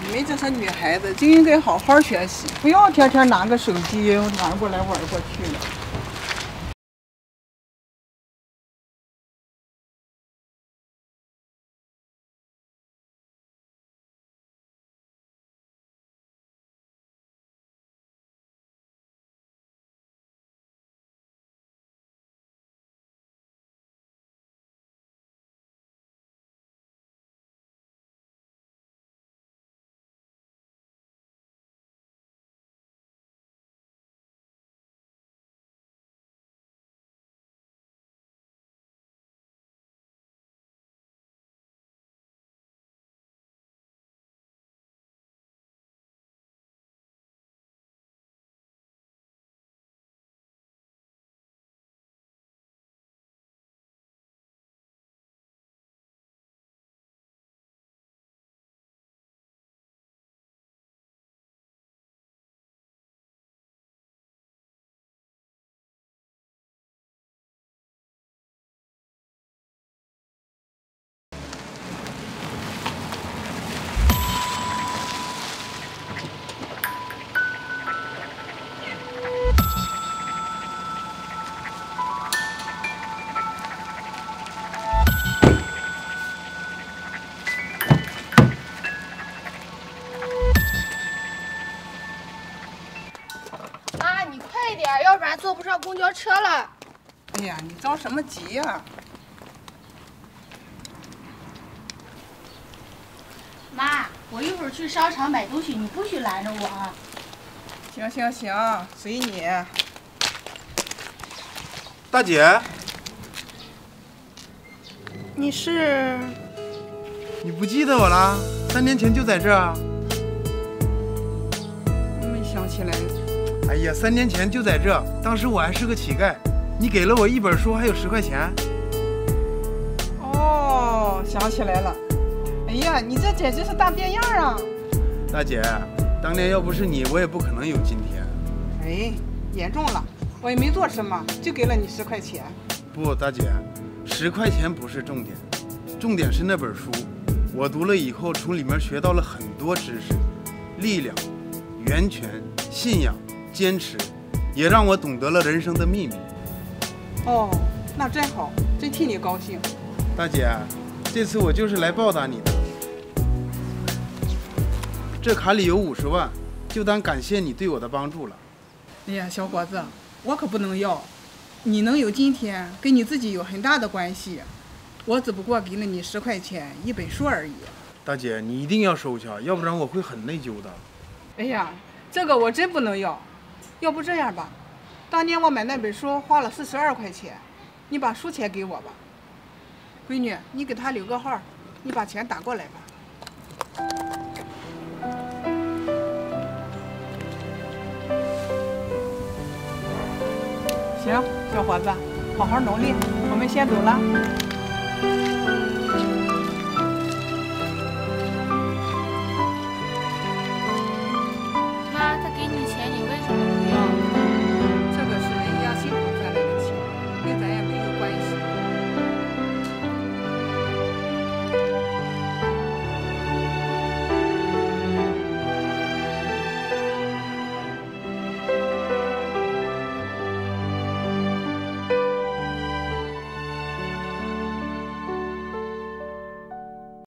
你们这些女孩子就应该好好学习，不要天天拿个手机玩过来玩过去了。 要不然坐不上公交车了。 哎呀，你着什么急呀？ 妈，我一会儿去商场买东西，你不许拦着我啊。 行行行，随你。 大姐， 你是？ 你不记得我了？3年前就在这儿。 没想起来。 哎呀，3年前就在这，当时我还是个乞丐，你给了我一本书，还有10块钱。 哦，想起来了。哎呀，你这简直是大变样啊！ 大姐，当年要不是你，我也不可能有今天。 哎，严重了，我也没做什么，就给了你10块钱。 不，大姐，10块钱不是重点，重点是那本书。我读了以后，从里面学到了很多知识，力量、源泉、信仰、坚持，也让我懂得了人生的秘密。 哦，那真好，真替你高兴。 大姐，这次我就是来报答你的。这卡里有50万，就当感谢你对我的帮助了。 哎呀，小伙子，我可不能要。你能有今天，跟你自己有很大的关系。我只不过给了你10块钱一本书而已。 大姐，你一定要收下，要不然我会很内疚的。 哎呀，这个我真不能要。要不这样吧，当年我买那本书花了42块钱，你把书钱给我吧。闺女，你给他留个号，你把钱打过来吧。行，小伙子，好好努力，我们先走了。